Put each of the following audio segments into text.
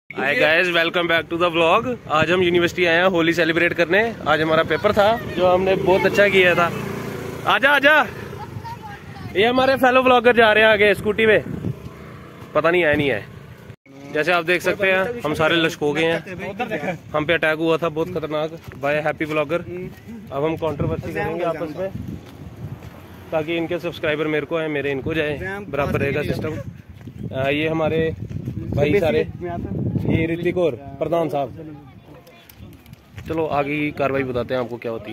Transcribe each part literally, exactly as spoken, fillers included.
Hi guys, welcome back to the vlog. आज हम university आए हैं होली सेलिब्रेट करने। आज हमारा पेपर था जो हमने बहुत अच्छा किया था। आजा आजा, ये हमारे फेलो व्लॉगर जा रहे हैं आगे स्कूटी पे, पता नहीं है नहीं है। जैसे आप देख सकते हैं हम सारे लशको गए हैं, हम पे अटैक हुआ था बहुत खतरनाक बाय हैप्पी व्लॉगर। अब हम कंट्रोवर्सी करेंगे आपस में ताकि इनके सब्सक्राइबर मेरे को है, मेरे इनको जाए, बराबर रहेगा सिस्टम। ये हमारे भाई सारे, ये ऋतिक और प्रधान साहब। चलो आगे की कार्रवाई बताते हैं आपको क्या होती है।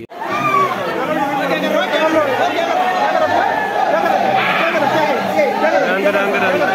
रंग रंग रंग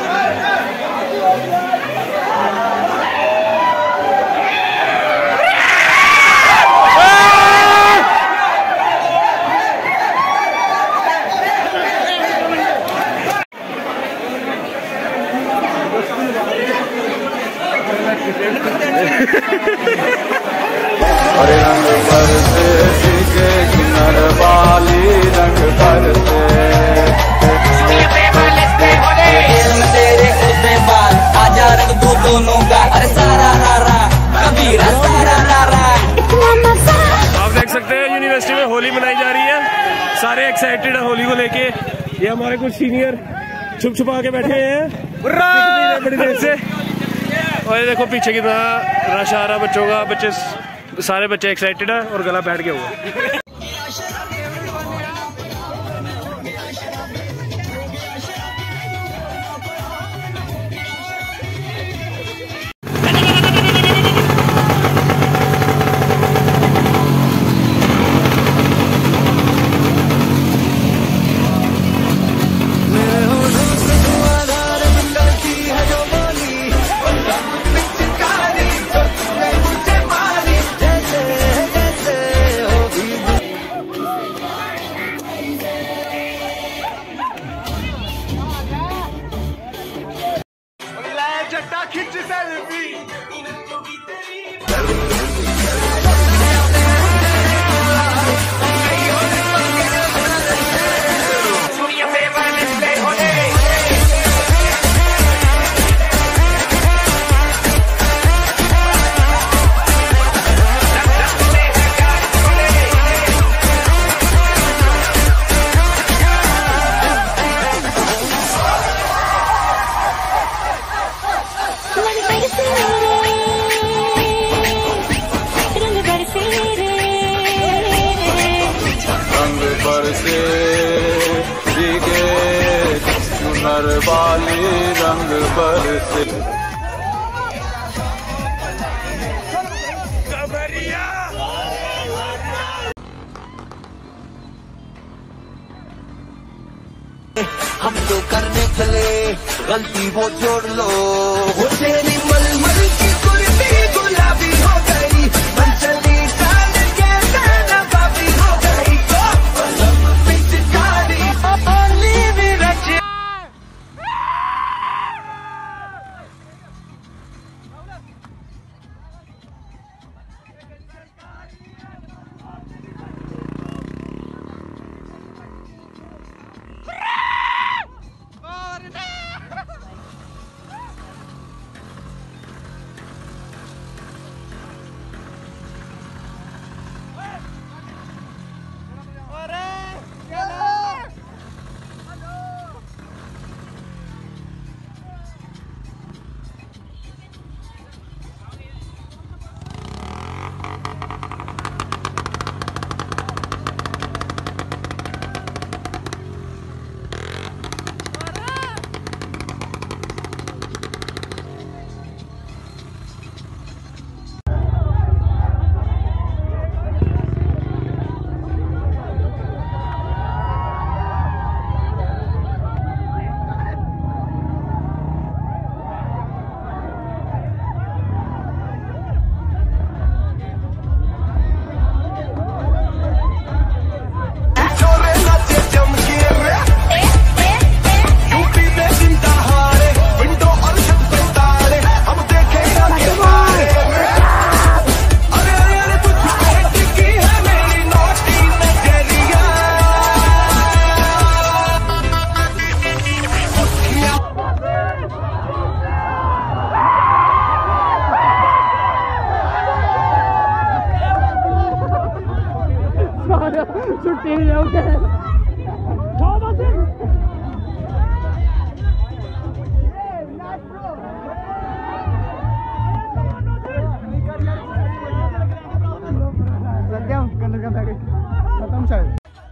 अरे रंग बरसे सीखे किन्नर वाली रंग बरसे तेरे उसे बाल आजा रंग दो दोनों का। अरे सारा रारा कबीरा सारा रारा। आप देख सकते हैं यूनिवर्सिटी में होली मनाई जा रही है, सारे एक्साइटेड है होली को लेके। ये हमारे कुछ सीनियर छुप छुपा के बैठे हैं बड़ी देर से, और ये देखो पीछे कितना रश आ रहा बच्चों का। बच्चे सारे बच्चे एक्साइटेड है और गला बैठ गया हुआ। बरसे सीखे किन्नर वाली रंग बरसे। हम तो करने चले गलती वो जोड़ लो, वो तेरी मलमल की कुर्ती गुलाबी हो गई, चली डाल के गाना बाबी हो गई। छुट्टी नहीं जाओगे। खत्म शायद।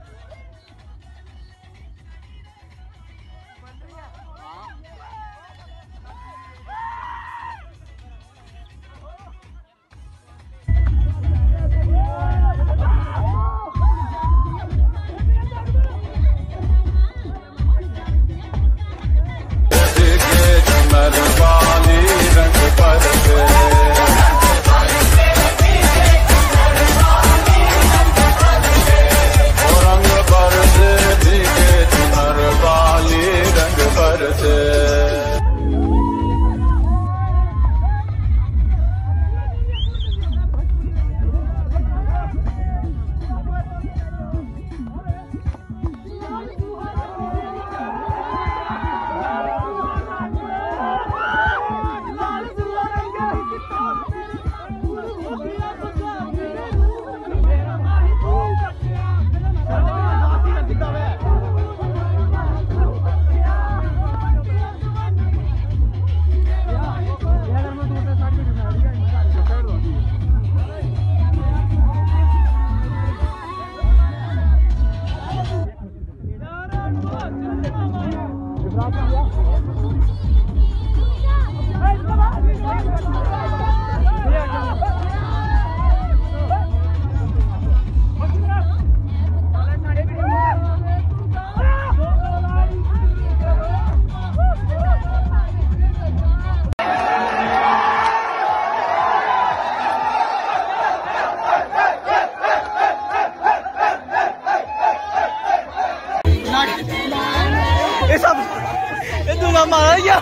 ये सब ये दूंगा मारा क्या?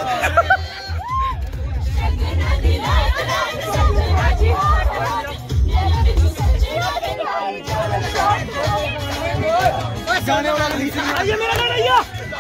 जाने वाला नहीं मेरा लड़ाइया।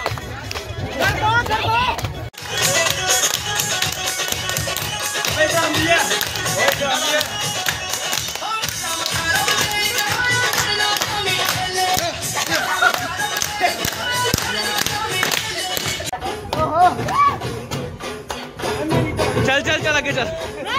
चल चल चल आगे चल।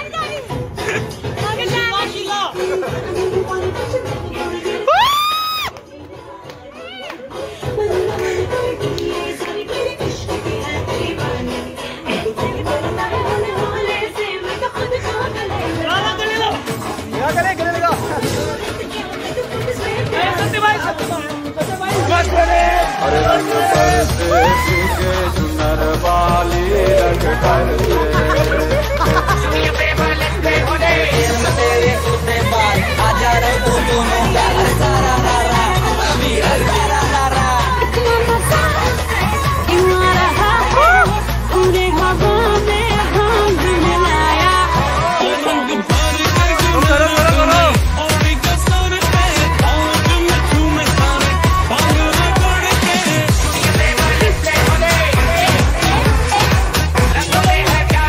अरे रंग बरसे भीगे चुनर वाली रंग बरसे आजा रे तू दोनों का सारा नारा मेरा सारा नारा पूरे हवा में हम मिलाया रंग भर कर करो करो करो और एक सर पे और मैं तू मैं सारे पागल पड़ के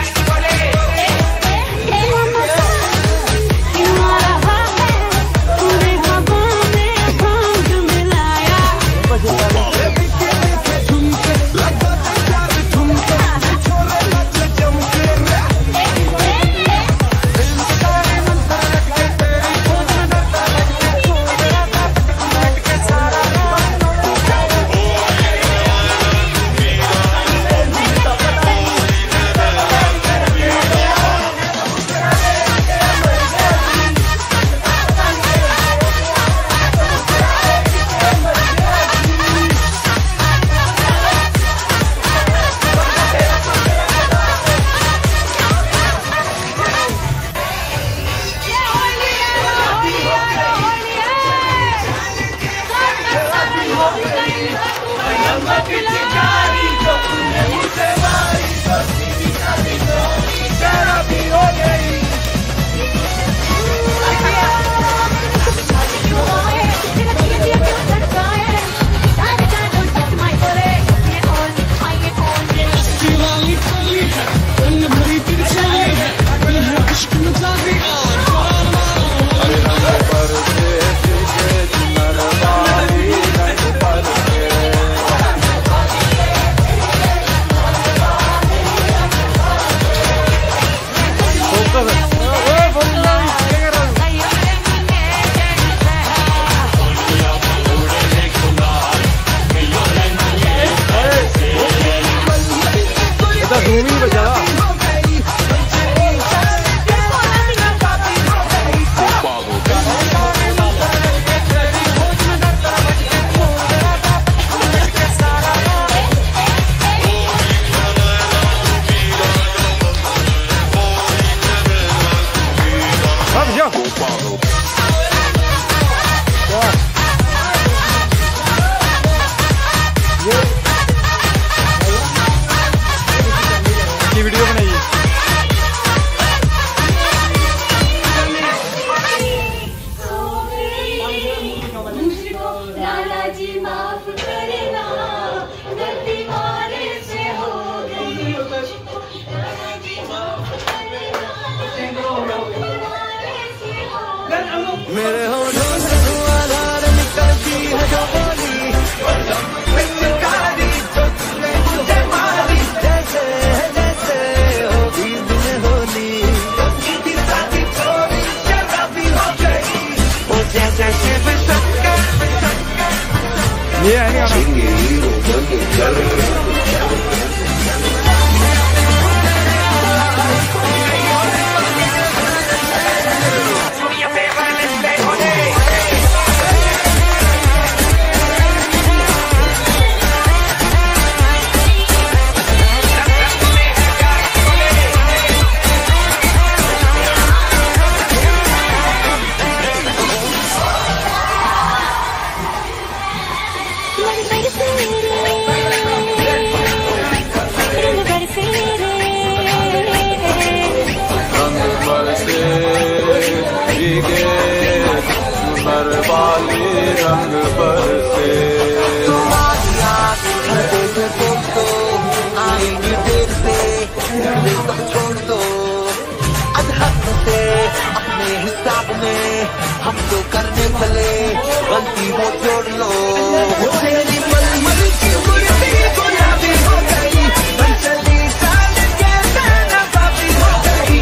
Bravo, follow. ये वीडियो बनाइए। लाला जी माफ करना, गलती मारे से हो गई। लाला जी माफ करना, मारे से हो गई। मेरे होठों से धुआंधार निकलती है जो बोली, पिचकारी तो तुमने मुझे मारी। जैसे जैसे होगी दिन होली, सीधी सादी चोरी शराबी हो गई। वो जैसे शिव शंकर ये है गाना। वाली रंग बरसे आएंगे देखते सब छोड़ दो अधहक से अपने हिसाब में हम तो करने चले गलती वो जोड़ लो तेरी मलमल की कुर्ती गुलाबी हो गई चली साल के नैना बाबी हो गई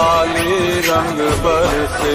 वाले रंग बरसे।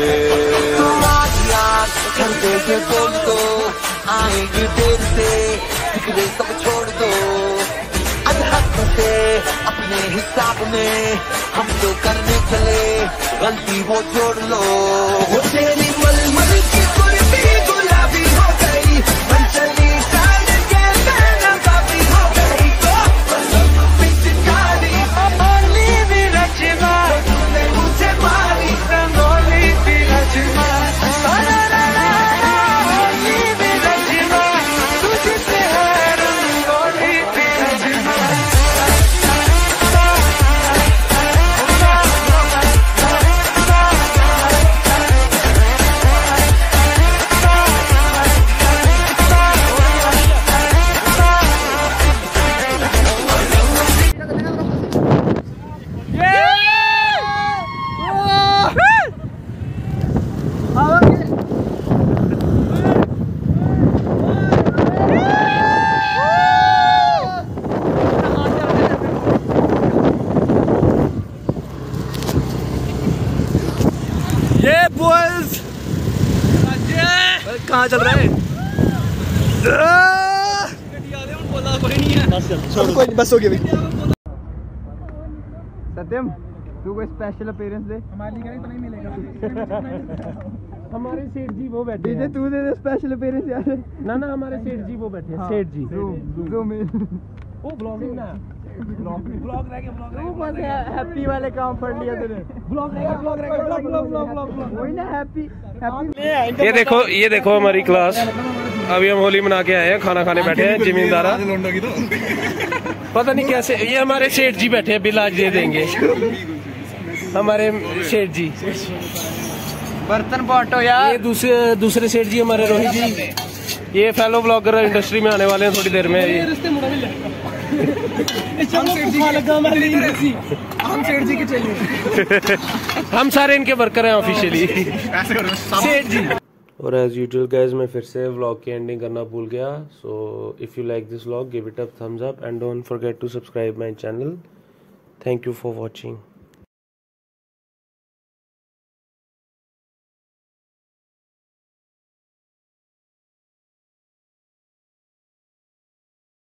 घंटे से बोल दो आएगी देर से, फिक्रे सब छोड़ दो अनहद से, अपने हिसाब में हम तो करने चले, गलती वो जोड़ लो। वो तेरी मलमल की कुर्ती गुलाबी हो गई, मन चली टाल के मैं काफी हो गई, तो पिचकारी ओली भी रचना तूने मुझे मारी, रंगोली भी रचना ये बॉयज कहाँ चल रहा है? सब कोई बस हो गया भाई। सत्यम तू कोई स्पेशल अपीयरेंस दे। हमारे लिए तो नहीं मिलेगा। हमारे सेठ जी वो बैठे डीजे तू दे दे स्पेशल अपीयरेंस यार। ना ना हमारे सेठ जी वो बैठे हैं, सेठ जी जूम इन। वो ब्लॉगिंग ना ब्लॉग ब्लॉग रह गया, ब्लॉग रह बस हैप्पी वाले काम पढ़ लिया तूने। ब्लॉग रह गया, ब्लॉग रह गया, ब्लॉग ब्लॉग ब्लॉग ब्लॉग वही ना हैप्पी हैप्पी। ये देखो ये देखो हमारी क्लास, अभी हम होली मना के आए हैं, खाना खाने बैठे हैं जिमींदारा। पता नहीं कैसे ये हमारे सेठ जी बैठे हैं, बिल आज दे देंगे हमारे सेठ जी। बर्तन बांटो यार। ये दूसरे दूसरे सेठ जी हमारे रोहित जी, ये फेलो ब्लॉगर इंडस्ट्री में आने वाले हैं थोड़ी देर में। हम सेठ जी के चाहिए। हम सारे इनके वर्कर हैं ऑफिशियली सेठ जी। और एज यूजुअल गाइस मैं फिर से व्लॉग की एंडिंग करना भूल गया। So if you like this vlog give it a thumbs up and don't forget to subscribe my channel. Thank you for watching.